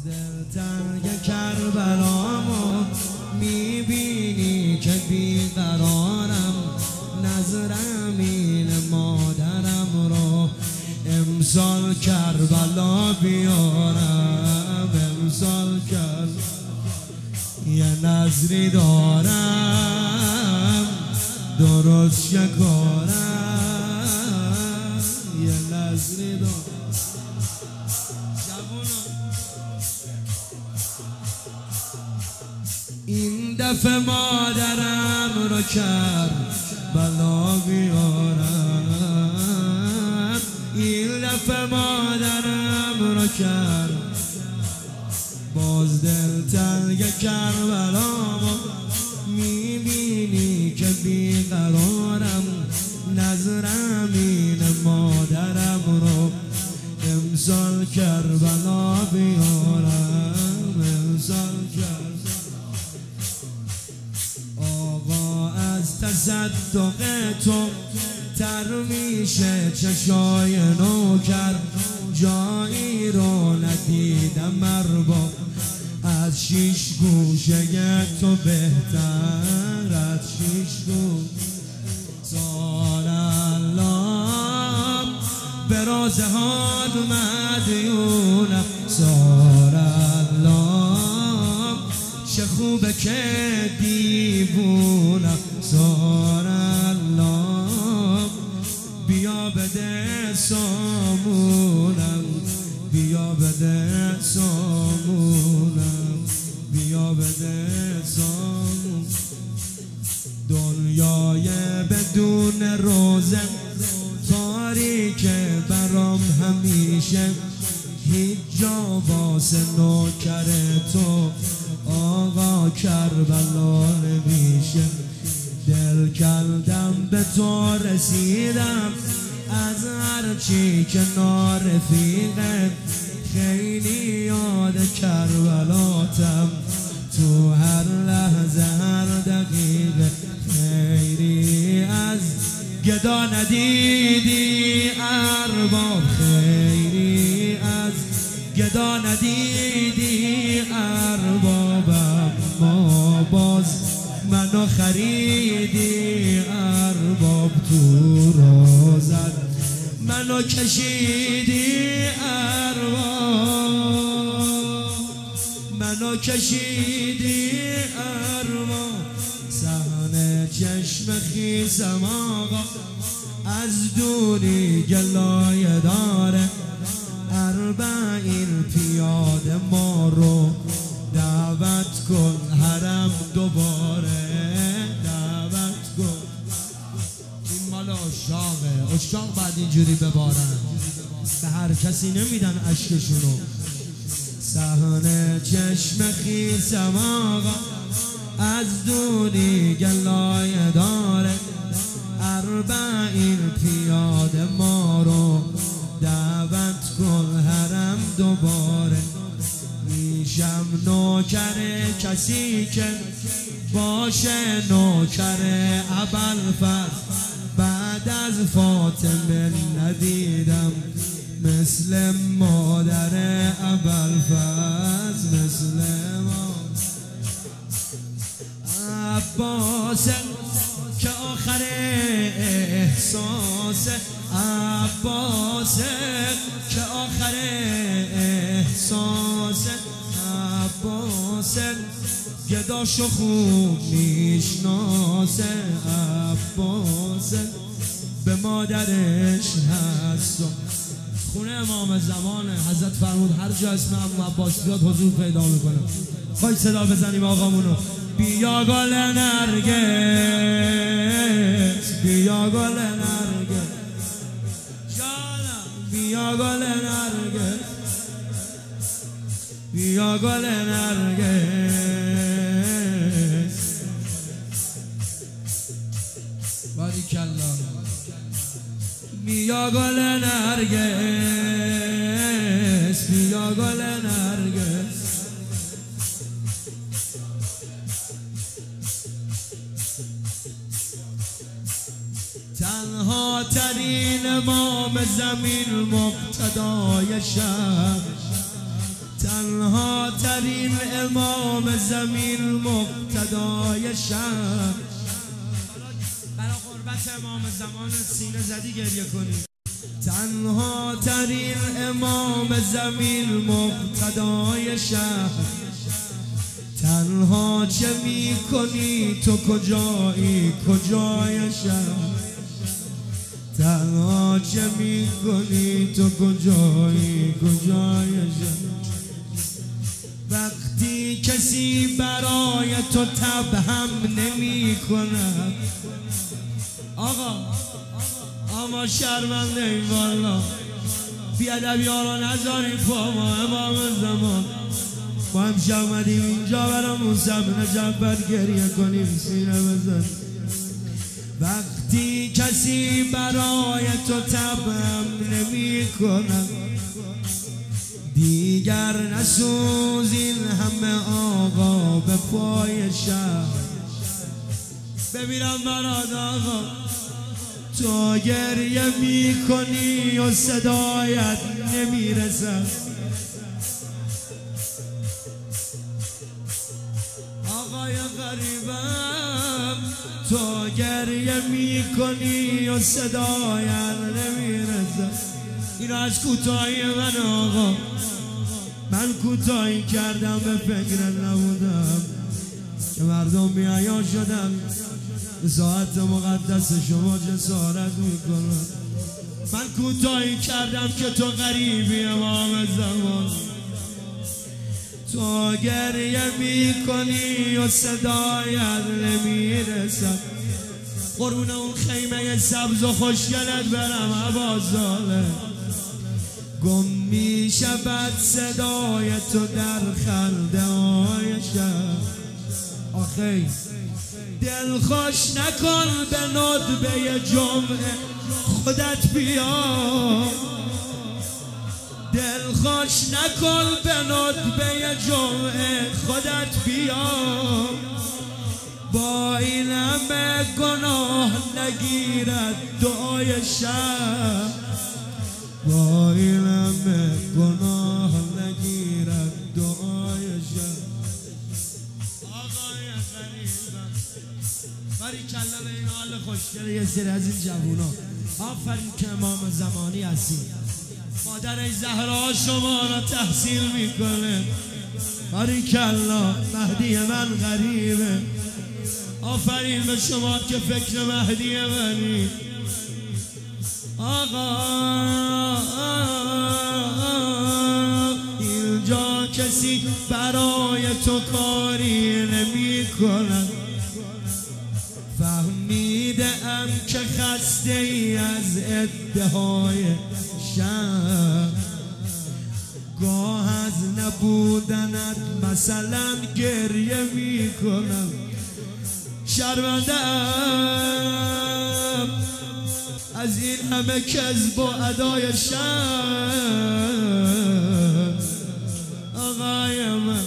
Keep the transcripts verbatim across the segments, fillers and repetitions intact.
دلتنگ کربلامو میبینی که بیقرارم، نظرم اینه مادرم رو امسال کربلا بیارم. امسال کربلا یه نظری دارم درست شکارم، یه نظری دارم. این دفعه مادرم رو کربلا بیارم، این دفعه مادرم رو کرد. باز دلتنگ کربلامو میبینی که بیقرارم، نظرم اینه مادرم رو امسال کربلا بیارم. امسال کربلا آقا از تصدق تو تر میشه چشای نوکر، جایی رو ندیدم ارباب از شیش گوشه تو بهتر، از شیش گوشه. سال الله به روزه ها مدیونم، سال الله چه خوبه که دیوونم، سال الله بیا بده سامونم، بیا بده سامونم، بیا بده سامونم. دنیای بدون روزه تاریکه برام همیشه، هیچ جا واسه نوکر تو آقا کربلا نمیشه. دل کردم به تو رسیدم از هرچی که نارفیقه، خیلی یاد کربلاتم تو هر لحظه هر دقیقه. خیری از گدا ندیدی ارباب، خیری از گدا ندیدی اربابم، ما باز منو خریدی ارباب، تو روزت منو کشیدی ارباب، منو کشیدی ارباب. صحن چشم خیسم آقا از دوری گلایه داره، اربعین پیاده ما رو دعوت کن حرم دوباره، دعوت کن. این مال اشاقه، اشاق بعد اینجوری ببارن، به هر کسی نمیدن اشکشونو. صحن چشم خیسم آقا از دوری گلایه داره، اربعین پیاده ما رو دعوت کن حرم دوباره. میشم نوکر کسی که باشه نوکر ابوالفضل، بعد از فاطمه ندیدم مثل مادر ابوالفضل، مثل مادر عباس که آخر احساس، عباس که آخر احساس، عباس گداشو خوب میشناسه، عباس به مادرش هست. خونه امام زمان حضرت فرمود هر جا اسم عمو عباس بیاد حضور پیدا میکنه. خواهی صدا بزنیم آقامونو. بیا گل نرگس، بیا گل نرگس جانم، بیا گل نرگس، بیا گل نرگس. باریکالله. بیا گل نرگس، بیا گل نرگس. تنها ترین امام زمین مقتدای شب، تنها ترین امام زمین مقتدای شهر. برای قربت امام زمان سینه زدی گریه کنی. تنها ترین امام زمین مقتدای شهر. تنها چه می کنی تو کجایی کجای شهر. تنها چه می کنی تو کجایی کجای شهر. وقتی کسی برای تو تبهم نمی کند. آقا اما شرمنده این والا بیادبی ها را نذاریم پا ما امام زمان. ما هم شامدیم اینجا برای موسی بن جعفر گریه کنیم سینه بزن. وقتی کسی برای تو تبهم نمی کند دیگر نسوز این همه آقا به پای شهر. ببینم برات آقا تو گریه می کنی و صدایت نمی رسد. آقای غریبم تو گریه می کنی و صدایت نمی رسد. این از کوتاهی من آقا، من کوتاهی کردم به فکر نبودم که مردم بی‌حیا شدن به ساعت مقدس شما جسارت میکنن. من کوتاهی کردم که تو غریبی امام زمان. تو گریه میکنی و صدایت نمیرسد. قربون اون خیمه سبز و خوشگلت برم عبازاله. گم می شود صدای تو در خنده های شب. آخی دل خوش نکن به ندبه جمعه خودت بیا. دل خوش نکن به ندبه جمعه خودت بیا. با این همه گناه نگیرد دعای شب. با این همه گناه نگیرد دعای شب. آقای غریبم باریکلا به این حال خوشگل یه سری از این جوونا. آفرین که امام زمانی هستی. مادر زهرا شما را تحصیل میکنه. باریکلا مهدی من غریبه. آفرین به شما که فکر مهدی منی. آقا اینجا کسی برای تو کاری نمی کند. فهمیده ام که خسته ای از ادعای شهر. گاه از نبودنت مثلا گریه می کنم. شرمنده ام از این همه کذب و ادای شهر. آقای من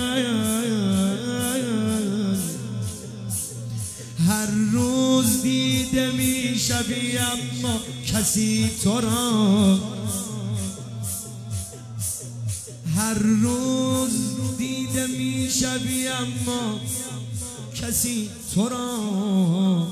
هر روز دیده می شوی اما کسی تو را. هر روز دیده می شوی اما کسی تو را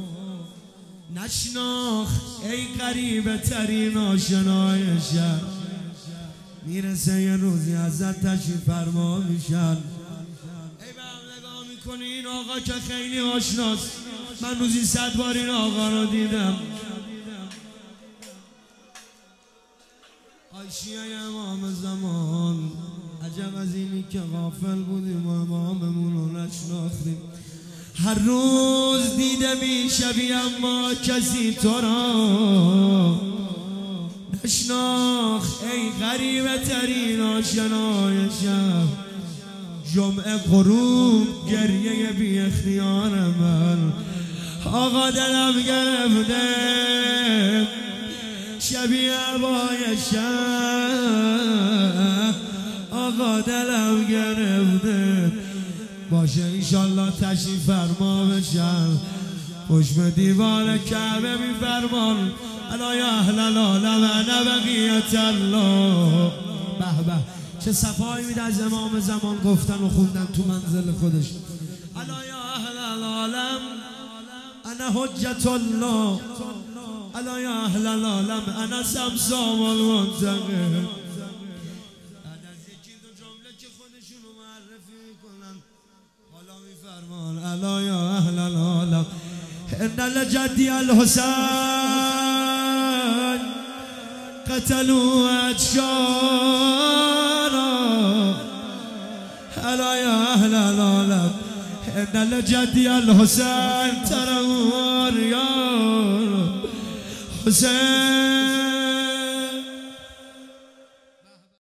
نشناخ. ای غریبه ترین آشنای شهر. میرسه یه روزی ازت تشریف فرما میشن. ای به هم نگاه میکنی این آقا که خیلی آشناست. من روزی صد بار این آقا رو دیدم. عایشیه امام زمان. عجب از اینی که غافل بودیم و اماممون رو نشناختیم. هر روز دیده میشوی اما کسی تو را نشناخت. ای غریبه ترین آشنای شب. جمعه غروب گریه بی اختیار من. آقا دلم گرفته شبیه عبای شب. آقا دلم گرفته. باشه ایشالله تشریف فرما بشن. پشت دیوار کعبه می فرمان الا یا اهل العالم انا بقیت الله. به به چه صفایی میده از امام زمان گفتن و خوندن تو منزل خودش. الا یا اهل العالم انا حجت الله، الا یا اهل العالم انا سمسام المنتقم. بعد از یکی دو جمله که خودشونو معرفی میکنن حالا میفرمان الا یا اهل العالم ان لجدی الحسین قتلوا اشجارا، الا یا اهل العالم ان لجدی الحسین ترور یا حسین